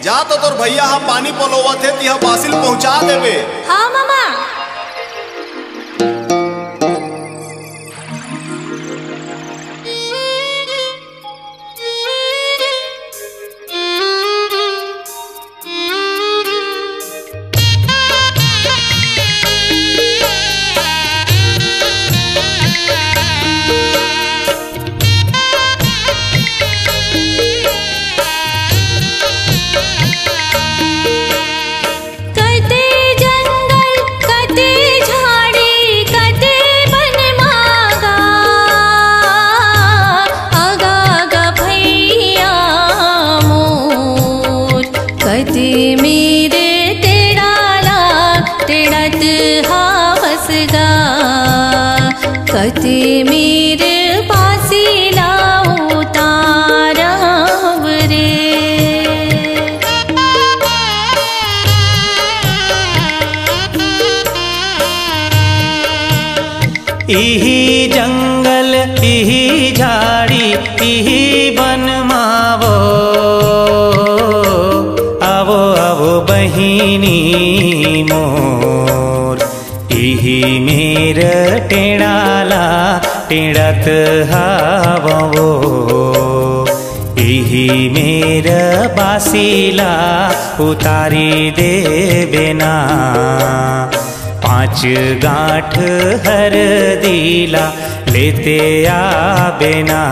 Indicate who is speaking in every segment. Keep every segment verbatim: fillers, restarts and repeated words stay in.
Speaker 1: जा तो तोर भैया हा पानी पलोवत है तिहा बासिल पहुंचा देबे।
Speaker 2: हाँ मामा। कति मेरे बासिला उतारव रे।
Speaker 3: इही जंगल इही झाड़ी इही बन मावो आवो आवो बहिनी मोर। इही मेर टेढ़ाला टेढ़त हावो इही मेर बासिला उतारी देवे ना। पाँच गांठ हर दिला लेते आबेना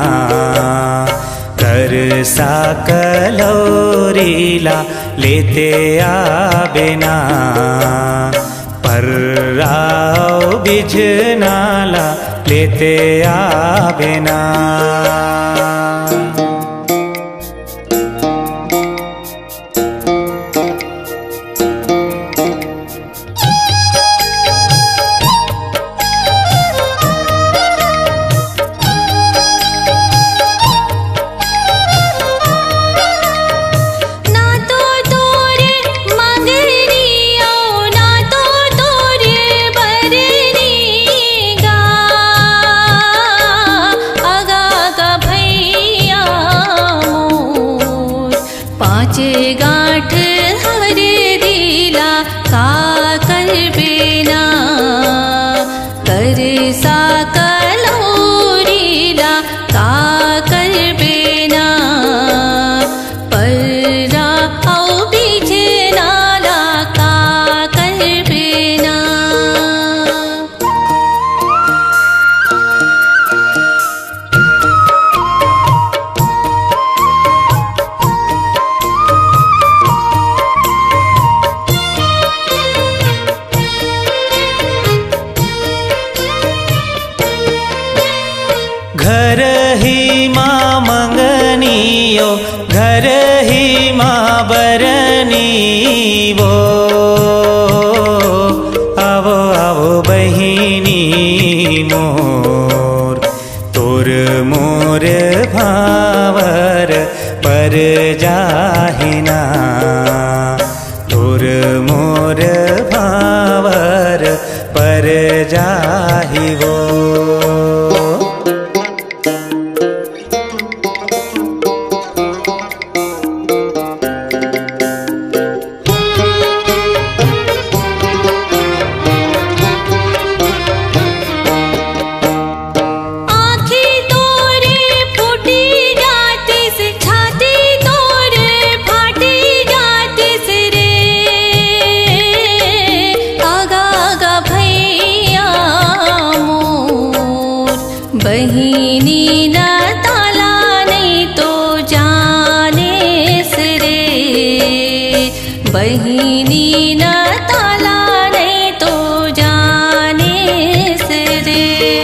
Speaker 3: कर सा कलौरीला लेते आबेना। पर्राव बिजनाला लेते आबेना।
Speaker 2: गांठ हर दिला का कर बेना कर सा कलौरीला का कर बेना। पर्रा औ बिजनाला का कर बेना।
Speaker 3: घर ही माँ मंगनियो घर ही माँ बरनी वो आवो आवो बहिनी मोर। तोर मोर भावर पर जाहिना तोर मोर भावर पर जाहि वो।
Speaker 2: बहिनी न ताला नहीं तो जाने सरे। बहिनी न ताला नहीं तो जाने सरे।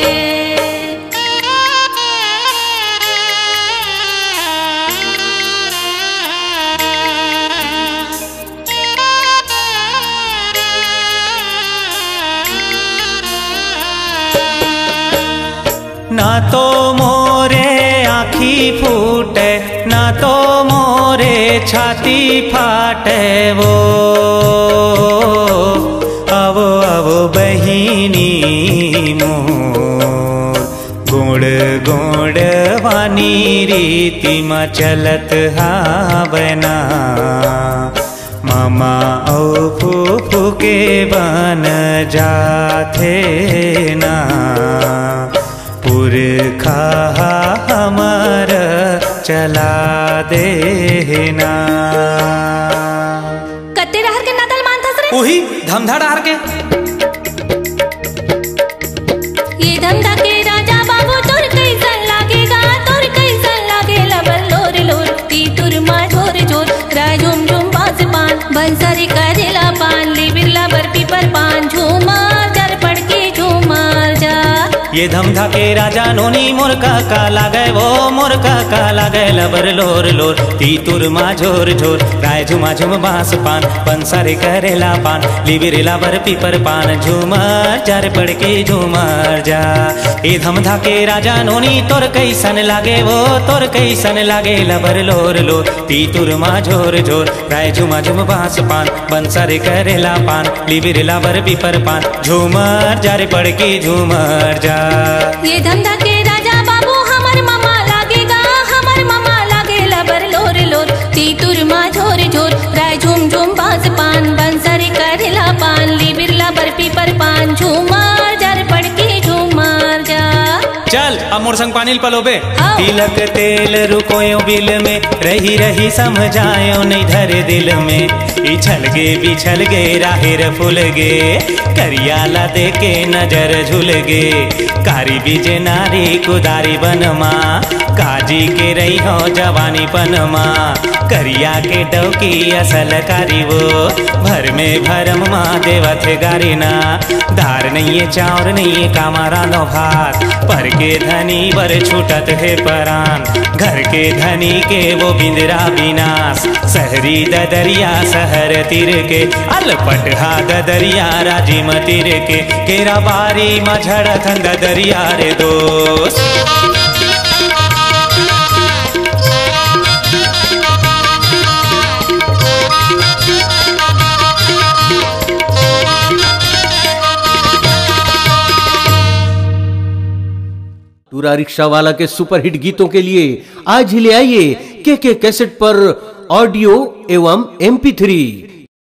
Speaker 3: ना तो मोरे आँखी फूटे ना तो मोरे छाती फाटे वो आवो आवो बहिनी मोर। गुण गोड़वानी रीति में चलत हावना मामा औ फूफू के बन जाथे ना पुरखा हमर चला देना।
Speaker 2: कत्ते रहर के नातल मानथस रे?
Speaker 3: ओही धमधा डहार के।
Speaker 2: ये धमधा के राजा बाबू तोर कैसन लागेगा, तोर कैसन लागेला बल्लोर लोर ती तुर मा झोर झोर राय झुम झुम बास पान बंसरी करेला पान ली बिरला बर पीपर पान झूमर जर पड़ के झूमर जा।
Speaker 3: ये धमधा के राजा नोनी मोर काका लागे वो मोर काका लागे लबर लोर लोर ती तुर मा झोर झोर राय झुमा झुम बांस पान बंसरी करेला पान लिबिरेला बर पीपर पान झूमर जर पड़ के झूमर जा। ये धमधा के राजा नोनी तोर कैसन लागे वो तोर कैसन लागे लबर लोर लोर ती तुर मा झोर झोर राय झुमा झुम बांस पान बंसरी करेला पान लिबिरेला बर पीपर पान झूमर जर पड़ के झूमर जा।
Speaker 2: ये धमधा के राजा बाबू हमर मामा लागेगा, हमर मामा लागेला बर लोर लोर ती तुर मा झोर झोर राय झुम झुम बांस पान बंसरी करेला पान ली बिरला बर पीपर पान झूमर जर पड़ के झूमर जा।
Speaker 3: चल अब मोर संग पानी पलोबे।
Speaker 2: हाँ।
Speaker 3: तिलक तेल रुकोयो बिल में रही रही समझायो नहीं धर दिल में इछल गे बिछल गे राहिर फूल गे करियाला दे के नजर झुल गे कारी बीजे नारी कुदारी बनमा काजी के रही हो जवानी पनमा करिया के डौकी असल कारी वो भर में भरम माँ देवत गारी ना दार नहीं है चाउर नहीं है कामारा नो भात पर के धनी बर छूटत है परान घर के धनी के वो बिंदरा विनाश सहरी ददरिया सहर तीर के अलपटहा ददरिया राजी मतीर के केरा बारी मझड़त ददरिया रे दोस्त।
Speaker 4: टूरा रिक्शा वाला के सुपरहिट गीतों के लिए आज ही ले आइए के के कैसेट पर ऑडियो एवं एम पी थ्री।